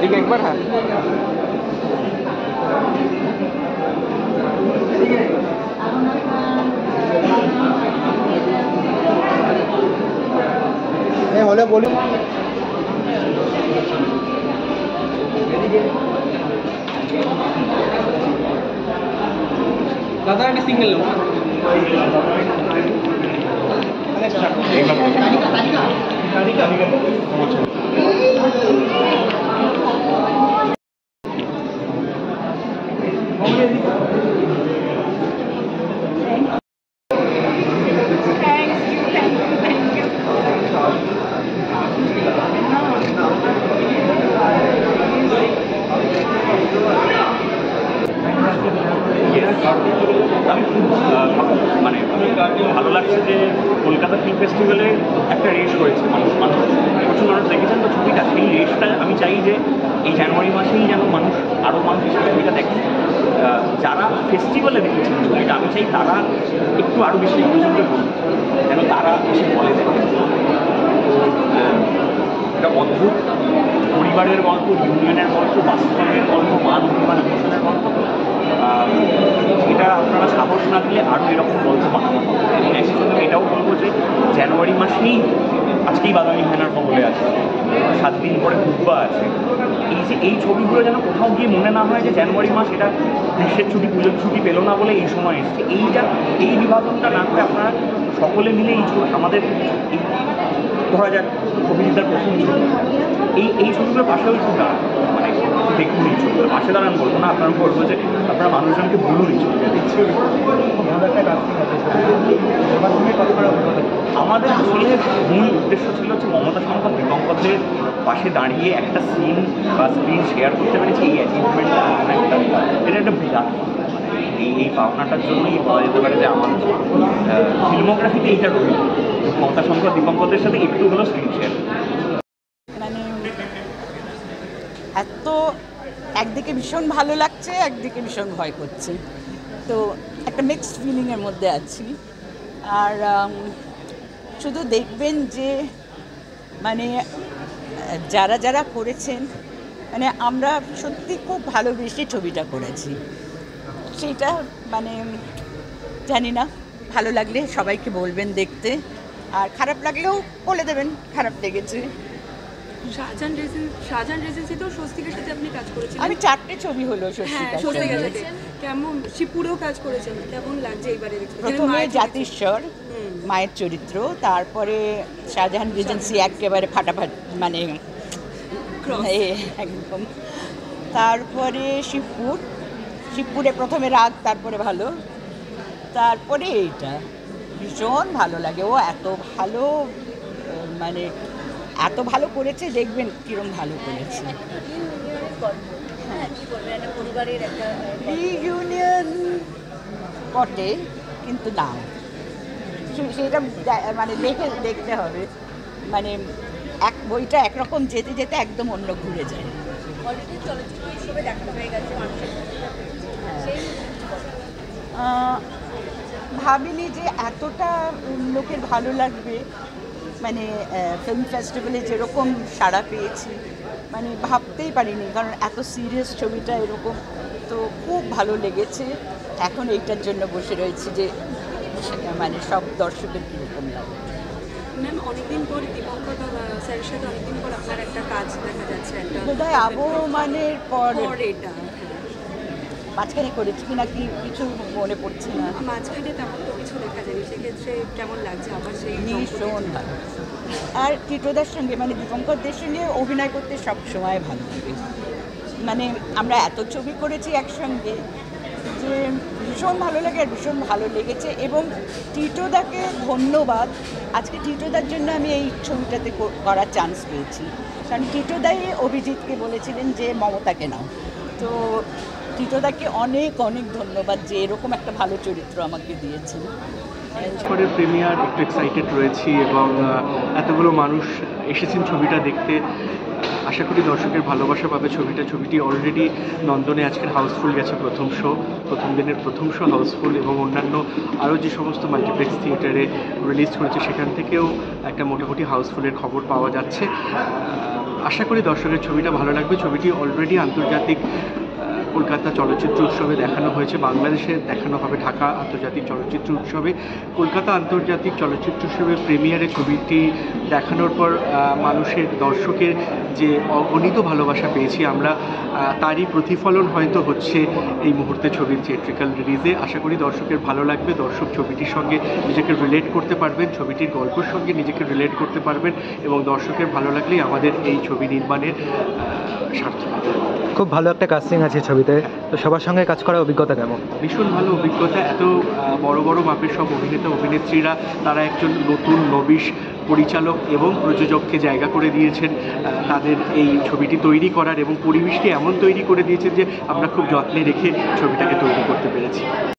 এদিকে একবার। হ্যাঁ, হলে বলি দাদা একটা সিঙ্গেল লোক মানে ভালো লাগছে যে কলকাতা ফিল্ম ফেস্টিভ্যালে একটা রেস হয়েছে, প্রচুর মানুষ দেখেছেন তো ছবিটা। সেই রেসটা আমি চাই যে এই জানুয়ারি মাসেই যেন আরও মানুষ ছবিটা দেখে। যারা ফেস্টিভ্যালে দেখেছেন ছবিটা, আমি চাই তারা একটু আরও বেশি পর্যন্ত বলুন, যেন তারা এসে বলে দেখে। একটা অদ্ভুত পরিবারের গল্প, ইউনিয়নের গল্প, বাস্তবের গল্প, মান অভিমান অনুষ্ঠানের গল্প। এটা আপনারা সাহস না দিলে আরও এরকম গল্প বানানো হবে। এবং একই সঙ্গে এটাও বলবো যে জানুয়ারি মাসেই আজকেই বাদামি হেনার কবলে আছে, 7 দিন পরে হুব্বা আছে। এই ছবিগুলো যেন কোথাও গিয়ে মনে না হয় যে জানুয়ারি মাস এটা গ্রীষ্মের ছুটি, পুজোর ছুটি পেলো না বলে এই সময় এসছে। এই বিভাজনটা না করে আপনারা সকলে মিলে এই ছবি, আমাদের এই ধরা যাক অভিনেতার প্রথম ছবি, এই ছবিগুলোর পাশেও একটু দাঁড়ান, মানে দেখুন এই ছবিগুলোর পাশে দাঁড়ান বলবো না, আপনারা বলবো যে আপনারা মানুষজনকে বলুন এই ছবিটা দেখছি। আমাদের আসলে মূল উদ্দেশ্য ছিল হচ্ছে মমতা শঙ্কর দীপঙ্করের পাশে দাঁড়িয়ে একটা সিন বা স্ক্রিন শেয়ার করতে পেরেছি। এই অ্যাচিভমেন্টটা এটা একটা বিরাট, এই পাওনাটার জন্যই বলা যেতে পারে যে আমার ফিল্মোগ্রাফিতে এইটা রয়েছে মমতা শঙ্কর দীপঙ্করের সাথে একটু হলো স্ক্রিন শেয়ার। মানে এত একদিকে ভীষণ ভালো লাগছে, একদিকে ভীষণ ভয় করছে, তো একটা মিক্সড ফিলিংয়ের মধ্যে আছি। আর শুধু দেখবেন যে মানে যারা যারা করেছেন, মানে আমরা সত্যি খুব ভালোবেসে ছবিটা করেছি। সেটা মানে জানি না, ভালো লাগলে সবাইকে বলবেন দেখতে, আর খারাপ লাগলেও বলে দেবেন খারাপ লেগেছে। শাহজাহান রেজেন্সিতেও স্বস্তিকের সাথে আপনি কাজ করেছেন। আমি 4টে ছবি হলো স্বস্তিকার সাথে। কেমন শিবপুরেও কাজ করেছেন, কেমন লাগছে এইবারে? প্রথমে জাতিস্বর মায়ের চরিত্র, তারপরে শাহজাহান রেজেন্সি একেবারে ফাটাফাটি, মানে একদম। তারপরে শিবপুরে প্রথমে রাগ, তারপরে ভালো, তারপরে এইটা ভীষণ ভালো লাগে। ও এত ভালো, মানে এত ভালো করেছে, দেখবেন কিরম ভালো করেছে। রিইউনিয়ন বটে, কিন্তু না, সেটা মানে দেখতে হবে। মানে এক বইটা একরকম যেতে যেতে একদম অন্য ঘুরে যায়। ভাবিনি যে এতটা লোকের ভালো লাগবে, মানে ফিল্ম ফেস্টিভ্যালে যেরকম সাড়া পেয়েছি, মানে ভাবতেই পারিনি, কারণ এত সিরিয়াস ছবিটা এরকম, তো খুব ভালো লেগেছে। এখন এইটার জন্য বসে রয়েছি যে মানে সব দর্শকের কীরকম লাগে। ম্যাম, অনেকদিন পর দীপঙ্কর স্যারের সাথে অনেকদিন পর আপনার একটা কাজ দেখা যাচ্ছে, বোধহয় আবহমানের পর এটা মাঝখানে করেছি কিনা কি কিছু মনে পড়ছে না। মাঝখানে তেমন তো কিছু দেখা যায়নি, সেক্ষেত্রে কেমন লাগছে আবার সেই? ভীষণ ভালো। আর টিটোদার সঙ্গে, মানে দীপঙ্করদের সঙ্গে অভিনয় করতে সবসময় ভালো লাগে। মানে আমরা এত ছবি করেছি একসঙ্গে যে ভীষণ ভালো লাগে, আর ভীষণ ভালো লেগেছে। এবং টিটোদাকে ধন্যবাদ, আজকে টিটোদার জন্য আমি এই ছবিটাতে করার চান্স পেয়েছি, কারণ টিটোদাই অভিজিৎকে বলেছিলেন যে মমতাকে নাও। তো টিটোদাকে অনেক অনেক ধন্যবাদ যে এরকম একটা ভালো চরিত্র আমাকে দিয়েছেন। পরের প্রিমিয়ার একটু এক্সাইটেড রয়েছি, এবং এতগুলো মানুষ এসেছেন ছবিটা দেখতে। আশা করি দর্শকের ভালোবাসা পাবে ছবিটি অলরেডি নন্দনে আজকের হাউসফুল গেছে, প্রথম দিনের প্রথম শো হাউসফুল, এবং অন্যান্য আরও যে সমস্ত মাল্টিপ্লেক্স থিয়েটারে রিলিজ করেছে সেখান থেকেও একটা মোটামুটি হাউসফুলের খবর পাওয়া যাচ্ছে। আশা করি দর্শকের ছবিটা ভালো লাগবে। ছবিটি অলরেডি আন্তর্জাতিক কলকাতা চলচ্চিত্র উৎসবে দেখানো হয়েছে, বাংলাদেশে দেখানো হবে ঢাকা আন্তর্জাতিক চলচ্চিত্র উৎসবে। কলকাতা আন্তর্জাতিক চলচ্চিত্র উৎসবের প্রিমিয়ারে ছবিটি দেখানোর পর দর্শকের যে অগণিত ভালোবাসা পেয়েছি আমরা, তারই প্রতিফলন হয়তো হচ্ছে এই মুহূর্তে ছবির থিয়েট্রিক্যাল রিলিজে। আশা করি দর্শকের ভালো লাগবে, দর্শক ছবিটির সঙ্গে নিজেকে রিলেট করতে পারবেন, ছবিটির গল্পের সঙ্গে নিজেকে রিলেট করতে পারবেন, এবং দর্শকের ভালো লাগলেই আমাদের এই ছবি নির্মাণের সার্থকতা। খুব ভালো একটা কাস্টিং আছে ছবিতে, তো সবার সঙ্গে কাজ করার অভিজ্ঞতা কেমন? ভীষণ ভালো অভিজ্ঞতা। এত বড় বড় মাপের সব অভিনেতা অভিনেত্রীরা তারা একজন নতুন নবিশ পরিচালক এবং প্রযোজককে জায়গা করে দিয়েছেন তাদের এই ছবিটি তৈরি করার, এবং পরিবেশকে এমন তৈরি করে দিয়েছেন যে আমরা খুব যত্নে রেখে ছবিটাকে তৈরি করতে পেরেছি।